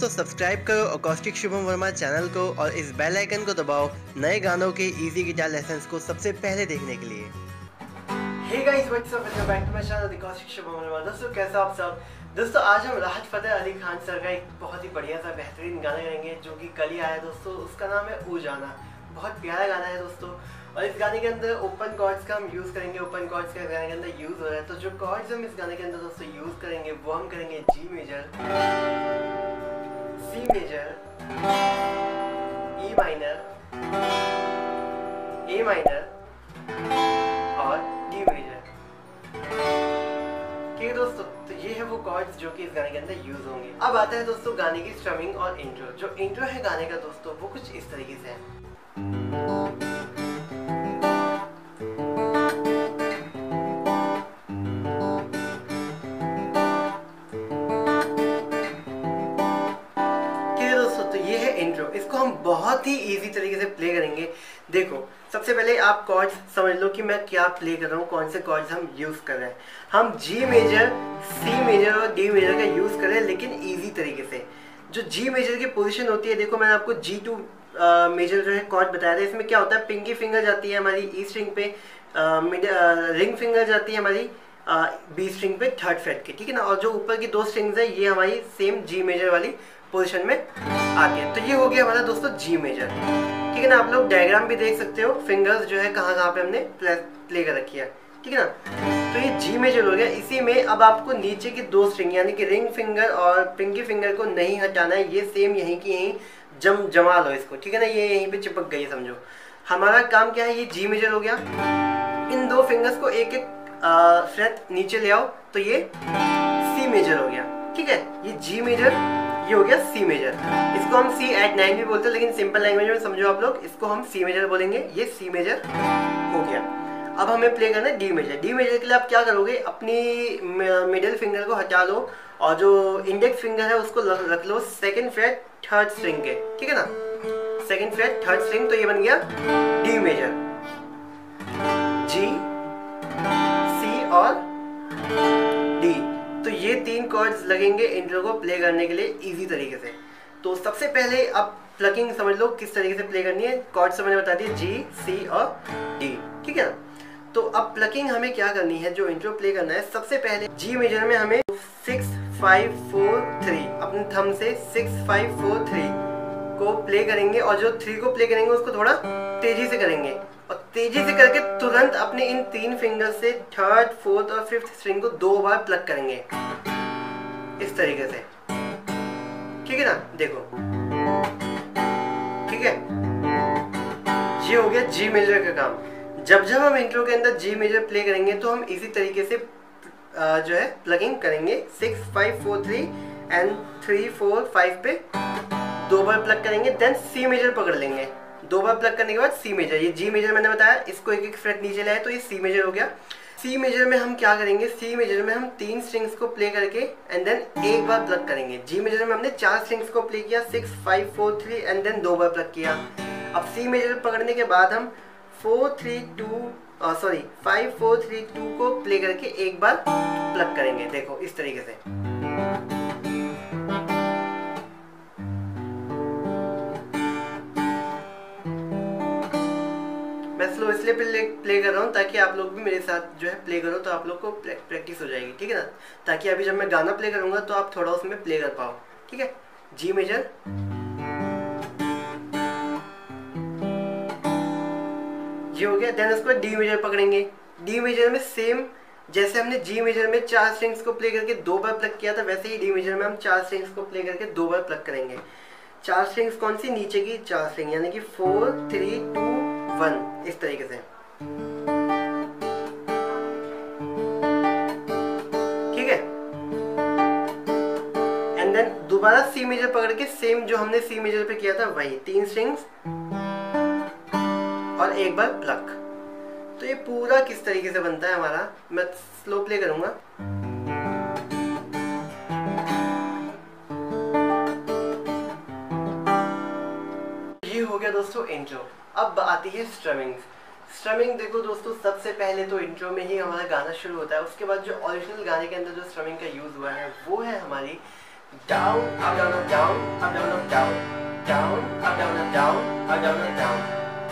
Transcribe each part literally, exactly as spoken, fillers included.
Subscribe करो acoustic Shubham Verma channel को और इस बेल आइकन को दबाओ नए गानों के इजी गिटार लेसन्स को सबसे पहले देखने के लिए। Hey guys, what's up, welcome back to my channel acoustic Shubham Verma. दोस्तों कैसे आप सब। दोस्तों आज हम राहत फतेह अली खान सर का एक बहुत ही बढ़िया सा बेहतरीन गाना गाएंगे जो कि कल ही आया दोस्तों। उसका नाम है ओ जाना। बहुत प्यारा गाना है दोस्तों और इस गाने के अंदर ओपन कॉर्ड्स का हम यूज़ करेंगे। ओपन कॉर्ड्स का गाने के अंदर यूज़ हो रहा है, तो जो कॉर्ड्स हम इस गाने के अंदर दोस्तों यूज़ करेंगे वो हम करेंगे G major, C major, E minor, A minor और डी मेजर। ठीक है दोस्तों, तो ये है वो कॉर्ड्स जो कि इस गाने के अंदर यूज होंगे। अब आता है दोस्तों गाने की स्ट्रमिंग और इंट्रो। जो इंट्रो है गाने का दोस्तों वो कुछ इस तरीके से है। इंट्रो, इसको हम बहुत ही इजी तरीके से प्ले करेंगे। देखो सबसे पहले आप कॉर्ड्स समझ लो कि मैं क्या प्ले कर रहा हूँ, कौन से कॉर्ड्स हम यूज कर रहे हैं। हम जी मेजर, सी मेजर और डी मेजर का यूज कर रहे हैं, लेकिन इजी तरीके से। जो जी मेजर की पोजीशन होती है, देखो मैंने आपको जी टू मेजर जो है कॉर्ड बताया था। इसमें क्या होता है, पिंकी फिंगर जाती है हमारी ई स्ट्रिंग पे, रिंग फिंगर जाती है हमारी बी स्ट्रिंग पे थर्ड फ्रेट की, ठीक है ना। और जो ऊपर की दो स्ट्रिंग्स है ये हमारी सेम जी मेजर वाली पोजीशन में आती है। तो ये हो गया हमारा दोस्तों जी मेजर, ठीक है ना। आप लोग डायग्राम भी देख सकते हो, फिंगर्स जो है कहाँ कहाँ पे हमने प्ले, प्ले कर रखी है, ठीक है ना। तो ये जी मेजर हो गया। इसी में अब आपको नीचे की दो स्ट्रिंग यानी कि रिंग फिंगर और पिंकी फिंगर को नहीं हटाना है, ये सेम यहीं की यहीं जम जमा लो इसको, ठीक है ना। ये यहीं पे चिपक गई समझो। हमारा काम क्या है, ये जी मेजर हो गया। इन दो फिंगर्स को एक एक फ्रेट नीचे ले आओ तो ये सी मेजर हो गया, ठीक है। ये जी मेजर, ये हो गया सी मेजर। इसको हम सी एट नाइन भी बोलते हैं, लेकिन सिंपल लैंग्वेज में समझो आप लोग, इसको हम सी मेजर बोलेंगे। ये सी मेजर हो गया। अब हमें प्ले करना है डी मेजर। डी मेजर के लिए आप क्या करोगे, अपनी मिडिल फिंगर को हटा लो और जो इंडेक्स फिंगर है उसको रख लो सेकंड फ्रेट थर्ड स्ट्रिंग के, ठीक है ना। सेकंड फ्रेट थर्ड स्ट्रिंग, तो ये बन गया डी मेजर। जी, सी और डी, तो ये तीन कॉर्ड्स लगेंगे इंट्रो को प्ले करने के लिए इजी तरीके से। तो सबसे पहले अब प्लकिंग समझ लो किस तरीके से प्ले करनी है। कॉर्ड्स तो मैंने बता दिए, जी, सी और डी, ठीक है ना। तो अब प्लकिंग हमें क्या करनी है, जो इंट्रो प्ले करना है, सबसे पहले जी मेजर में हमें सिक्स फाइव फोर थ्री अपने थंब से सिक्स फाइव फोर थ्री को प्ले करेंगे और जो थ्री को प्ले करेंगे उसको थोड़ा तेजी से करेंगे और तेजी से करके तुरंत अपने इन तीन फिंगर से थर्ड फोर्थ और फिफ्थ स्ट्रिंग को दो बार प्लग करेंगे इस तरीके से, ठीक है ना। देखो, ठीक है, ये हो गया जी मेजर का काम। जब जब हम इंट्रो के अंदर जी मेजर प्ले करेंगे तो हम इसी तरीके से जो है प्लगिंग करेंगे। Six five four three and three four five पे दो बार प्लग करेंगे, देन सी मेजर पकड़ लेंगे। दो बार प्लग करने के बाद सी मेजर, ये जी मेजर मैंने बताया, इसको एक एक फ्रेट नीचे लाए तो ये सी मेजर हो गया। सी मेजर में हम क्या करेंगे, सी मेजर में हम तीन स्ट्रिंग्स को प्ले करके एंड देन एक बार प्लग करेंगे। जी मेजर में हमने चार स्ट्रिंग्स को प्ले किया, six five four three and then दो बार प्लग किया। अब सी मेजर पकड़ने के बाद हम four three two sorry five four three two को प्ले करके एक बार प्लग करेंगे। देखो इस तरीके से। मैं स्लो इसलिए प्ले, प्ले कर रहा हूँ ताकि आप लोग भी मेरे साथ जो है प्ले करो, तो आप लोग को प्रैक्टिस हो जाएगी, ठीक है ना। ताकि अभी जब मैं गाना प्ले करूँगा तो आप थोड़ा उसमें प्ले कर पाओ, ठीक है। जी मेजर, ये हो गया। देन उसको डी मेजर पकड़ेंगे। डी मेजर में सेम जैसे हमने जी मेजर में चार स्ट्रिंग्स को प्ले करके दो बार प्लग किया था, वैसे ही डी मेजर में हम चार स्ट्रिंग्स को प्ले करके दो बार प्लग करेंगे। चार स्ट्रिंग्स कौन सी, नीचे की चार स्ट्रिंग, यानी कि फोर थ्री टू वन, इस तरीके से, ठीक है। एंड देन दोबारा सी मेजर पकड़ के सेम जो हमने सी मेजर पे किया था वही तीन स्ट्रिंग्स और एक बार प्लग। तो ये पूरा किस तरीके से बनता है हमारा, मैं स्लो प्ले करूंगा। ये हो गया दोस्तों इंट्रो। अब आती है स्ट्रमिंग। स्ट्रमिंग देखो दोस्तों, सबसे पहले तो इंट्रो में ही हमारा गाना शुरू होता है, उसके बाद जो ओरिजिनल गाने के अंदर जो स्ट्रमिंग का यूज हुआ है वो है हमारी down, up, down, up, down, up, down, up, down, down, up, down, up, down, up, down, up, down.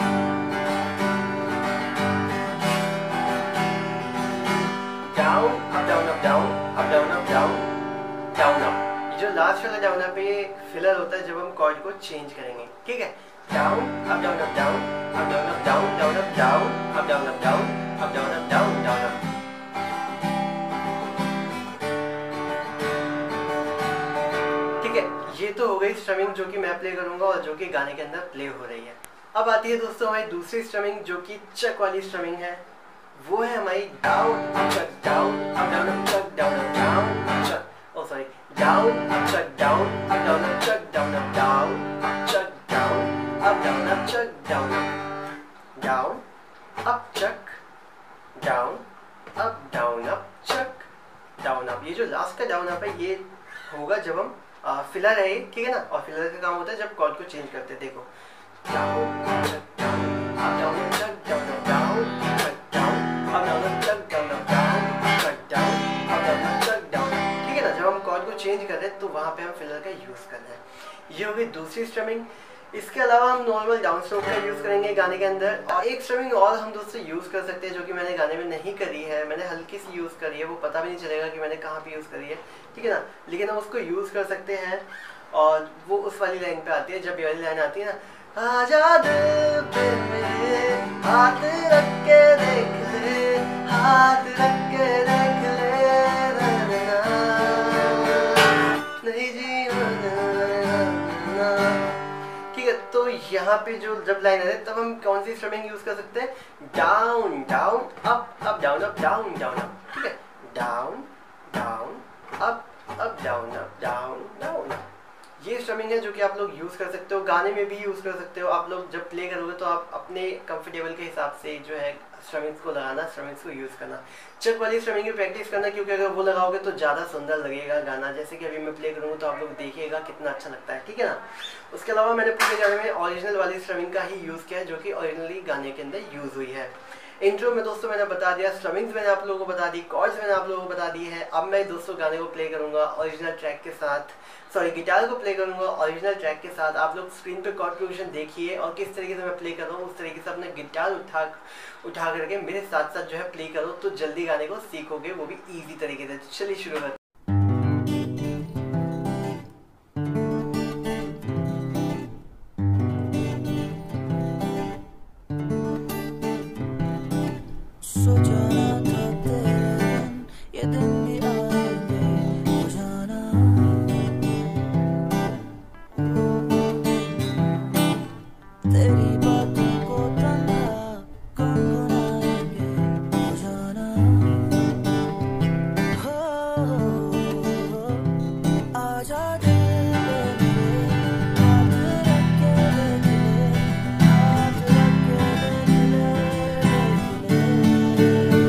Down, up, down, up, down, up, down, up, down, down, up. ये जो last वाला down up ये filler होता है जब हम cord को change करेंगे, ठीक है। Down, up, down, up, down, up, down, up, down, down, up, down, up, down, up, down, up, down, up, down, down, up. ये तो हो गई स्ट्रमिंग जो कि मैं प्ले करूंगा और जो कि गाने के अंदर प्ले हो रही है। अब आती है दोस्तों हमारी दूसरी स्ट्रमिंग जो कि चक वाली स्ट्रमिंग है, वो है हमारी down chuck down up down chuck down down chuck, oh sorry, down up chuck down up down chuck down up down chuck down up down up chuck down down up chuck down up down up chuck down up. ये जो last का down up है ये होगा जब हम filler है, ठीक है ना। और फिलर का काम होता है जब कॉर्ड को चेंज करते हैं। देखो down chuck down up down chuck down down chuck down up down chuck down down chuck down up down chuck down, ठीक है ना। जब हम कॉर्ड को चेंज कर रहे हैं तो वहाँ पे हम फिलर का यूज कर रहे हैं। ये हो गई दूसरी स्ट्रमिंग। इसके अलावा हम नॉर्मल डाउन स्ट्रोक का यूज करेंगे गाने के अंदर। और एक स्ट्रमिंग और हम दोस्तों यूज कर सकते हैं जो कि मैंने गाने में नहीं करी है, मैंने हल्की सी यूज करी है, वो पता भी नहीं चलेगा कि मैंने कहाँ पे यूज करी है, ठीक है ना। लेकिन हम उसको यूज कर सकते हैं और वो उस वाली लाइन पे आती है जब ये वाली लाइन आती है ना, आजा दिल पे मेरे हाथ रख के देख ले, हाथ रख के देख ले, नहीं जी, ठीक है। तो यहाँ पे जो जब लाइन है तब हम कौन सी स्ट्रमिंग यूज कर सकते हैं, down down up up down up down down up, ठीक है। Down down up up down up down down up. ये स्ट्रमिंग है जो कि आप लोग यूज कर सकते हो, गाने में भी यूज कर सकते हो। आप लोग जब प्ले करोगे तो आप अपने कंफर्टेबल के हिसाब से जो है स्ट्रमिंग्स को लगाना, स्ट्रमिंग्स को यूज करना। चक वाली स्ट्रमिंग की प्रैक्टिस करना, क्योंकि अगर वो लगाओगे तो ज़्यादा सुंदर लगेगा गाना। जैसे कि अभी मैं प्ले करूँगा तो आप लोग देखिएगा कितना अच्छा लगता है, ठीक है ना। उसके अलावा मैंने पूरे गाने में ओरिजिनल वाली स्ट्रमिंग का ही यूज़ किया है जो कि ओरिजिनली गाने के अंदर यूज़ हुई है। इंट्रो में दोस्तों मैंने बता दिया, स्ट्रमिंग्स मैंने आप लोगों को बता दी, कॉर्ड्स मैंने आप लोगों को बता दी है। अब मैं दोस्तों गाने को प्ले करूँगा ओरिजिनल ट्रैक के साथ, सॉरी गिटार को प्ले करूँगा ओरिजिनल ट्रैक के साथ। आप लोग स्क्रीन पे कॉर्ड प्रोग्रेशन देखिए और किस तरीके से मैं प्ले कर रहा हूँ उस तरीके से अपने गिटार उठा उठा करके मेरे साथ साथ जो है प्ले करो, तो जल्दी गाने को सीखोगे, वो भी ईजी तरीके से। चलिए शुरू करते हैं। सो जाना था तेरे दिन, ये दिन भी आएंगे, हो जाना। तेरी बातों को तन्हा गुनगुनाएंगे, हो जाना। हो, हो, आजा दिल पे मेरे, हाथ रख के देख ले, हाथ रख के देख ले, देख ले।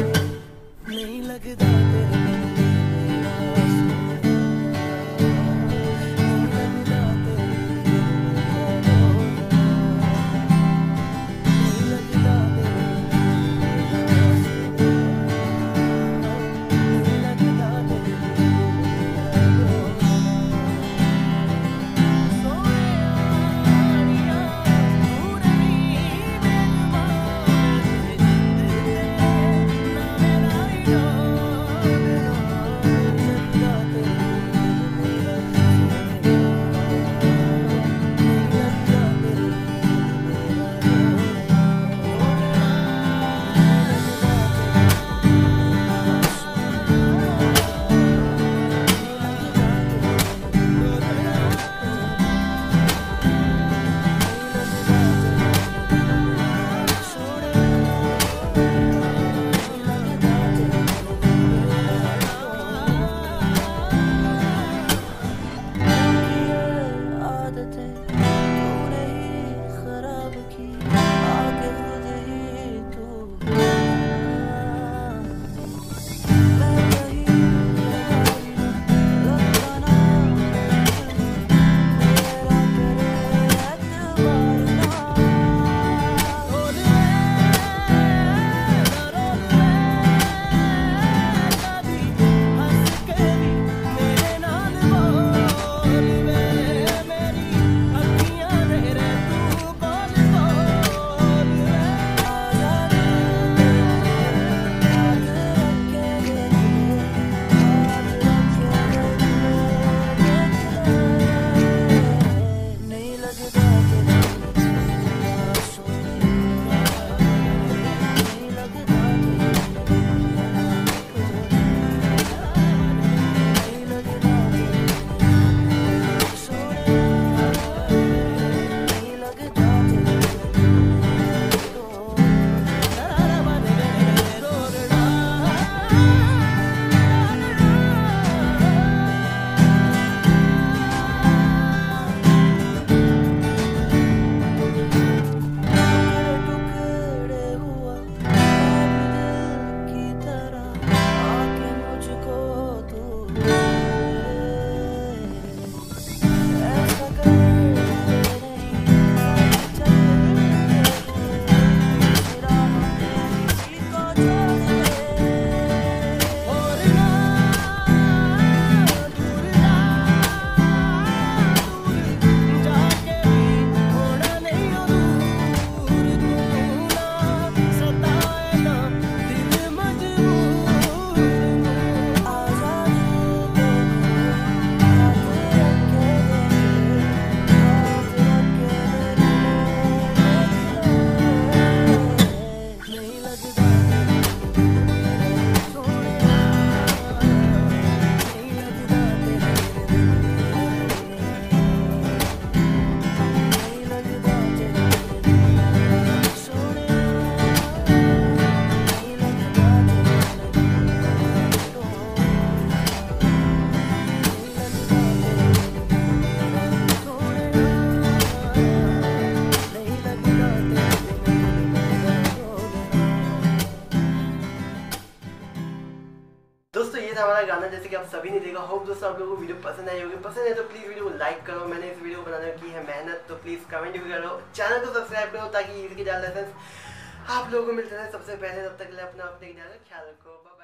दोस्तों ये था हमारा गाना, जैसे कि आप सभी ने देखा। होप दोस्तों आप लोगों को वीडियो पसंद आई होगी। पसंद है तो प्लीज़ वीडियो को लाइक करो। मैंने इस वीडियो को बनाने की है मेहनत, तो प्लीज़ कमेंट भी करो, चैनल को सब्सक्राइब करो ताकि इसके ज़्यादा लेसन आप लोगों को मिलते रहे सबसे पहले। तब तक के लिए अपना अपने ख्याल रखो।